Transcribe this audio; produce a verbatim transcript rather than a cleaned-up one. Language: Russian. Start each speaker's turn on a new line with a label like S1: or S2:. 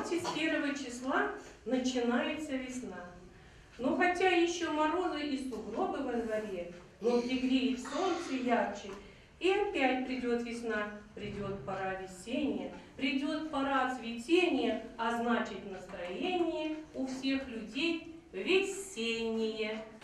S1: двадцать первого числа начинается весна. Но хотя еще морозы и сугробы во дворе, но пригреет солнце ярче, и опять придет весна, придет пора весенняя, придет пора цветения, а значит настроение у всех людей весеннее.